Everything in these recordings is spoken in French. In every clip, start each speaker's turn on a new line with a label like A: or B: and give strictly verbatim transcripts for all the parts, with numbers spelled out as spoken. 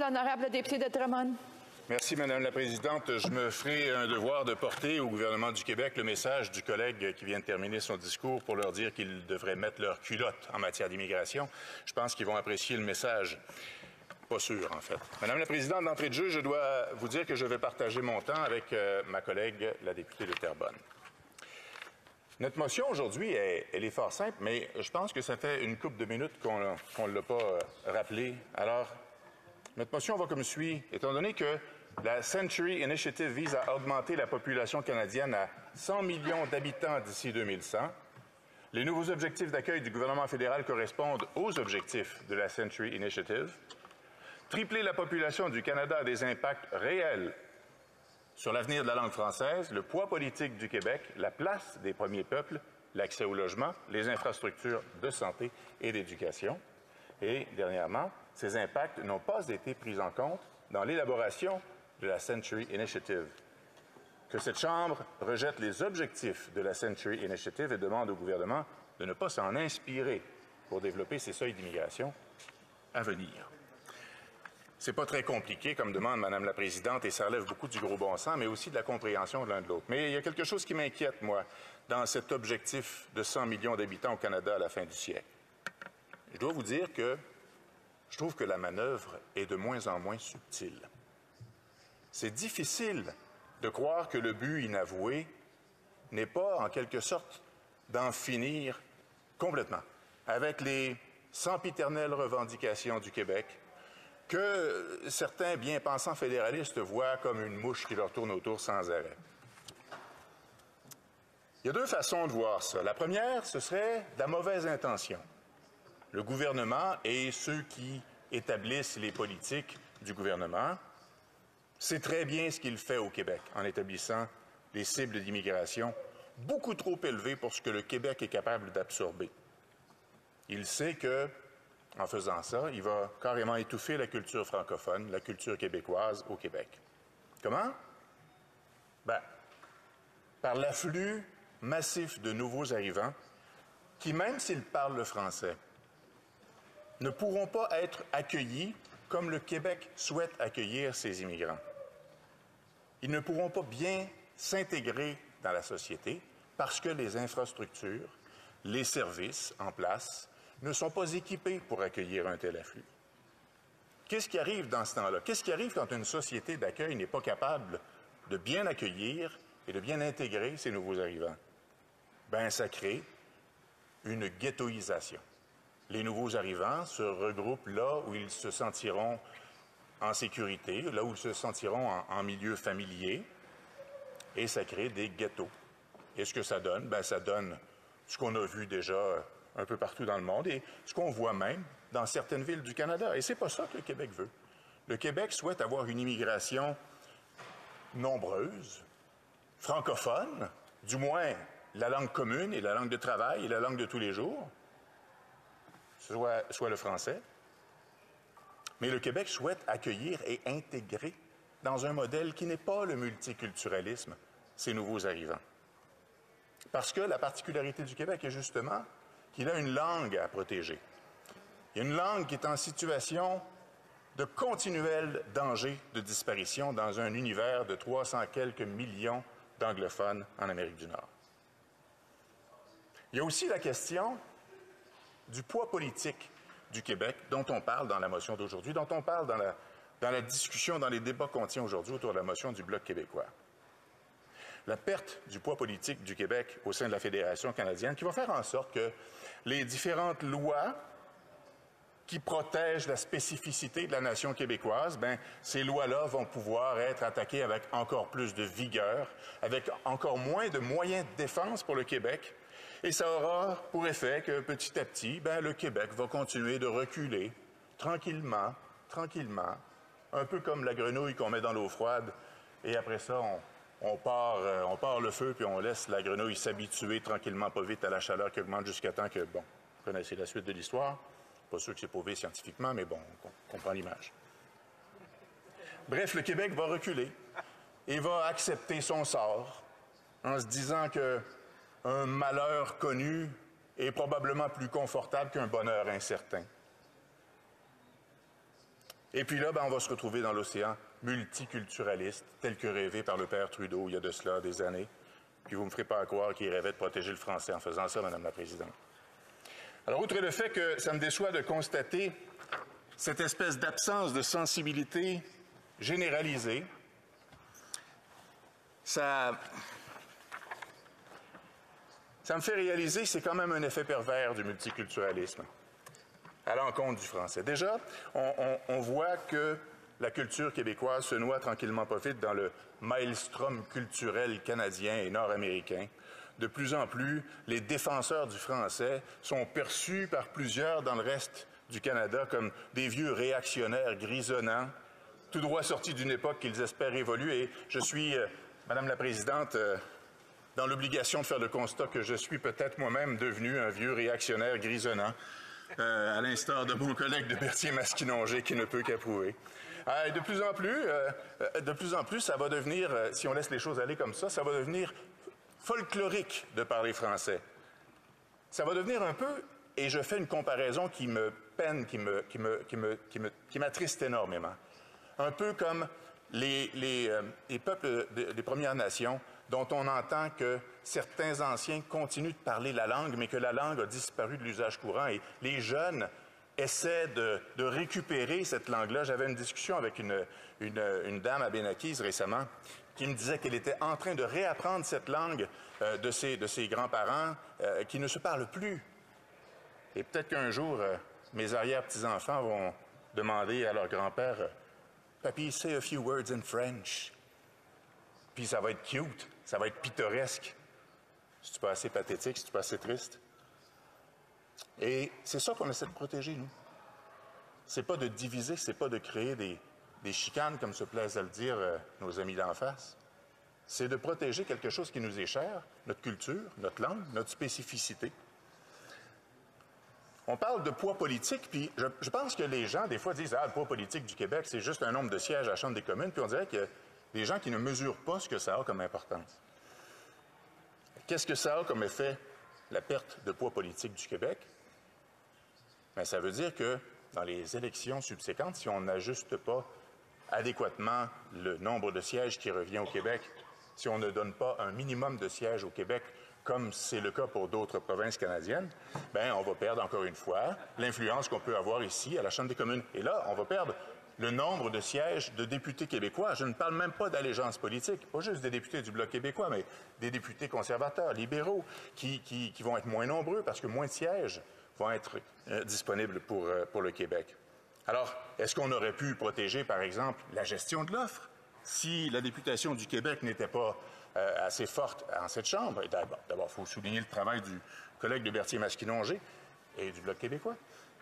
A: l'honorable député de Drummond.
B: Merci, Madame la Présidente. Je me ferai un devoir de porter au gouvernement du Québec le message du collègue qui vient de terminer son discours pour leur dire qu'ils devraient mettre leur culotte en matière d'immigration. Je pense qu'ils vont apprécier le message. Pas sûr, en fait. Madame la Présidente, d'entrée de jeu, je dois vous dire que je vais partager mon temps avec euh, ma collègue, la députée de Terrebonne. Notre motion aujourd'hui, elle, elle est fort simple, mais je pense que ça fait une couple de minutes qu'on ne l'a pas euh, rappelé. Alors, notre motion va comme suit. Étant donné que la Century Initiative vise à augmenter la population canadienne à cent millions d'habitants d'ici deux mille cent, les nouveaux objectifs d'accueil du gouvernement fédéral correspondent aux objectifs de la Century Initiative. Tripler la population du Canada a des impacts réels sur l'avenir de la langue française, le poids politique du Québec, la place des premiers peuples, l'accès au logement, les infrastructures de santé et d'éducation. Et, dernièrement, ces impacts n'ont pas été pris en compte dans l'élaboration de la Century Initiative. Que cette Chambre rejette les objectifs de la Century Initiative et demande au gouvernement de ne pas s'en inspirer pour développer ces seuils d'immigration à venir. C'est pas très compliqué comme demande, Madame la Présidente, et ça relève beaucoup du gros bon sens, mais aussi de la compréhension de l'un de l'autre. Mais il y a quelque chose qui m'inquiète, moi, dans cet objectif de cent millions d'habitants au Canada à la fin du siècle. Je dois vous dire que je trouve que la manœuvre est de moins en moins subtile. C'est difficile de croire que le but inavoué n'est pas, en quelque sorte, d'en finir complètement avec les sempiternelles revendications du Québec que certains bien-pensants fédéralistes voient comme une mouche qui leur tourne autour sans arrêt. Il y a deux façons de voir ça. La première, ce serait de la mauvaise intention. Le gouvernement et ceux qui établissent les politiques du gouvernement, c'est très bien ce qu'il fait au Québec en établissant des cibles d'immigration beaucoup trop élevées pour ce que le Québec est capable d'absorber. Il sait que, en faisant ça, il va carrément étouffer la culture francophone, la culture québécoise au Québec. Comment? Ben, par l'afflux massif de nouveaux arrivants qui, même s'ils parlent le français, ne pourront pas être accueillis comme le Québec souhaite accueillir ses immigrants. Ils ne pourront pas bien s'intégrer dans la société parce que les infrastructures, les services en place ne sont pas équipés pour accueillir un tel afflux. Qu'est-ce qui arrive dans ce temps-là? Qu'est-ce qui arrive quand une société d'accueil n'est pas capable de bien accueillir et de bien intégrer ces nouveaux arrivants? Bien, ça crée une ghettoisation. Les nouveaux arrivants se regroupent là où ils se sentiront en sécurité, là où ils se sentiront en, en milieu familier, et ça crée des ghettos. Et ce que ça donne? Bien, ça donne ce qu'on a vu déjà un peu partout dans le monde et ce qu'on voit même dans certaines villes du Canada. Et c'est pas ça que le Québec veut. Le Québec souhaite avoir une immigration nombreuse, francophone, du moins la langue commune et la langue de travail et la langue de tous les jours, soit, soit le français. Mais le Québec souhaite accueillir et intégrer dans un modèle qui n'est pas le multiculturalisme ces nouveaux arrivants. Parce que la particularité du Québec est justement qu'il a une langue à protéger. Il y a une langue qui est en situation de continuel danger de disparition dans un univers de trois cents quelques millions d'anglophones en Amérique du Nord. Il y a aussi la question du poids politique du Québec dont on parle dans la motion d'aujourd'hui, dont on parle dans la, dans la discussion, dans les débats qu'on tient aujourd'hui autour de la motion du Bloc québécois. La perte du poids politique du Québec au sein de la Fédération canadienne qui va faire en sorte que les différentes lois qui protègent la spécificité de la nation québécoise, bien, ces lois-là vont pouvoir être attaquées avec encore plus de vigueur, avec encore moins de moyens de défense pour le Québec. Et ça aura pour effet que petit à petit, bien, le Québec va continuer de reculer tranquillement, tranquillement, un peu comme la grenouille qu'on met dans l'eau froide et après ça, on On part, euh, on part le feu, puis on laisse la grenouille s'habituer tranquillement, pas vite, à la chaleur qui augmente jusqu'à temps que, bon, vous connaissez la suite de l'histoire. Pas sûr que c'est prouvé scientifiquement, mais bon, on comprend l'image. Bref, le Québec va reculer et va accepter son sort en se disant qu'un malheur connu est probablement plus confortable qu'un bonheur incertain. Et puis là, ben, on va se retrouver dans l'océan multiculturaliste, tel que rêvé par le père Trudeau il y a de cela des années. Puis vous ne me ferez pas croire qu'il rêvait de protéger le français en faisant ça, Madame la Présidente. Alors, outre le fait que ça me déçoit de constater cette espèce d'absence de sensibilité généralisée, ça, ça me fait réaliser que c'est quand même un effet pervers du multiculturalisme à l'encontre du français. Déjà, on, on, on voit que la culture québécoise se noie tranquillement pas vite dans le maelstrom culturel canadien et nord-américain. De plus en plus, les défenseurs du français sont perçus par plusieurs dans le reste du Canada comme des vieux réactionnaires grisonnants, tout droit sortis d'une époque qu'ils espèrent évoluer. Et je suis, euh, Madame la Présidente, euh, dans l'obligation de faire le constat que je suis peut-être moi-même devenu un vieux réactionnaire grisonnant, euh, à l'instar de mon collègue de Berthier-Masquinongé qui ne peut qu'approuver. Euh, de plus en plus, euh, de plus en plus, ça va devenir, euh, si on laisse les choses aller comme ça, ça va devenir folklorique de parler français. Ça va devenir un peu, et je fais une comparaison qui me peine, qui me, qui me, qui me, qui me, qui m'attriste énormément. Un peu comme les, les, euh, les peuples de, des Premières Nations, dont on entend que certains anciens continuent de parler la langue, mais que la langue a disparu de l'usage courant. Et les jeunes essaient de, de récupérer cette langue-là. J'avais une discussion avec une, une, une dame à Benakis récemment qui me disait qu'elle était en train de réapprendre cette langue euh, de ses, de ses grands-parents euh, qui ne se parlent plus. Et peut-être qu'un jour, euh, mes arrière-petits-enfants vont demander à leur grand-père euh, « Papy, say a few words in French ». Puis ça va être cute, ça va être pittoresque. C'est-tu pas assez pathétique, c'est-tu pas assez triste? Et c'est ça qu'on essaie de protéger, nous. C'est pas de diviser, c'est pas de créer des, des chicanes, comme se plaisent à le dire euh, nos amis d'en face. C'est de protéger quelque chose qui nous est cher, notre culture, notre langue, notre spécificité. On parle de poids politique, puis je, je pense que les gens, des fois, disent « Ah, le poids politique du Québec, c'est juste un nombre de sièges à la Chambre des communes », puis on dirait que des gens qui ne mesurent pas ce que ça a comme importance. Qu'est-ce que ça a comme effet, la perte de poids politique du Québec? Bien, ça veut dire que dans les élections subséquentes, si on n'ajuste pas adéquatement le nombre de sièges qui revient au Québec, si on ne donne pas un minimum de sièges au Québec, comme c'est le cas pour d'autres provinces canadiennes, bien, on va perdre encore une fois l'influence qu'on peut avoir ici à la Chambre des communes. Et là, on va perdre le nombre de sièges de députés québécois. Je ne parle même pas d'allégeance politique, pas juste des députés du Bloc québécois, mais des députés conservateurs, libéraux, qui, qui, qui vont être moins nombreux parce que moins de sièges vont être euh, disponibles pour, euh, pour le Québec. Alors, est-ce qu'on aurait pu protéger, par exemple, la gestion de l'offre si la députation du Québec n'était pas euh, assez forte en cette Chambre? D'abord, il faut souligner le travail du collègue de Berthier-Masquinongé et du Bloc québécois.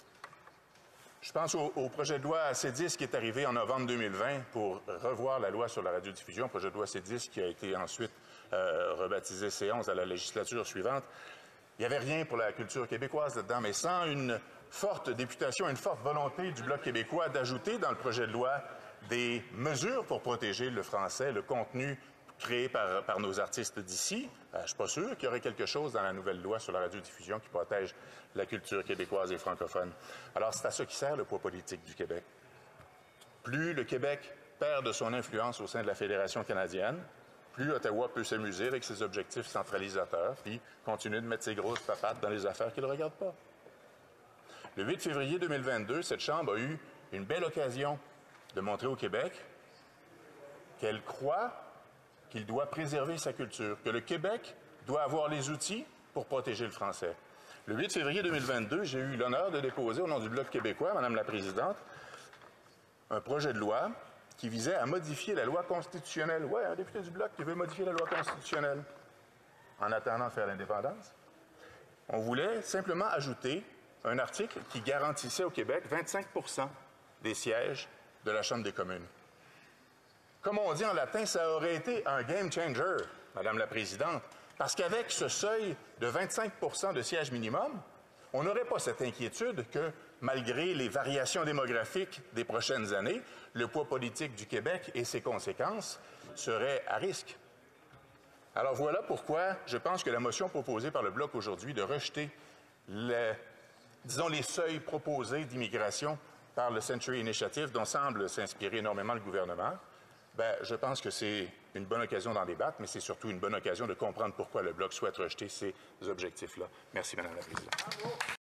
B: Je pense au, au projet de loi C dix qui est arrivé en novembre deux mille vingt pour revoir la loi sur la radiodiffusion, projet de loi C dix qui a été ensuite euh, rebaptisé C onze à la législature suivante. Il n'y avait rien pour la culture québécoise là-dedans, mais sans une forte députation, une forte volonté du Bloc québécois d'ajouter dans le projet de loi des mesures pour protéger le français, le contenu créé par, par nos artistes d'ici. Euh, je ne suis pas sûr qu'il y aurait quelque chose dans la nouvelle loi sur la radiodiffusion qui protège la culture québécoise et francophone. Alors, c'est à ça qui sert le poids politique du Québec. Plus le Québec perd de son influence au sein de la Fédération canadienne, plus Ottawa peut s'amuser avec ses objectifs centralisateurs puis continuer de mettre ses grosses papates dans les affaires qui ne le regardent pas. Le huit février deux mille vingt-deux, cette Chambre a eu une belle occasion de montrer au Québec qu'elle croit qu'il doit préserver sa culture, que le Québec doit avoir les outils pour protéger le français. Le huit février deux mille vingt-deux, j'ai eu l'honneur de déposer au nom du Bloc québécois, Madame la Présidente, un projet de loi qui visait à modifier la loi constitutionnelle. Oui, un député du Bloc qui veut modifier la loi constitutionnelle en attendant de faire l'indépendance. On voulait simplement ajouter un article qui garantissait au Québec vingt-cinq pour cent des sièges de la Chambre des communes. Comme on dit en latin, ça aurait été un game changer, Madame la Présidente, parce qu'avec ce seuil de vingt-cinq pour cent de sièges minimum, on n'aurait pas cette inquiétude que, malgré les variations démographiques des prochaines années, le poids politique du Québec et ses conséquences seraient à risque. Alors voilà pourquoi je pense que la motion proposée par le Bloc aujourd'hui de rejeter les, disons, les seuils proposés d'immigration par le Century Initiative, dont semble s'inspirer énormément le gouvernement, ben, je pense que c'est une bonne occasion d'en débattre, mais c'est surtout une bonne occasion de comprendre pourquoi le Bloc souhaite rejeter ces objectifs-là. Merci, Madame la Présidente.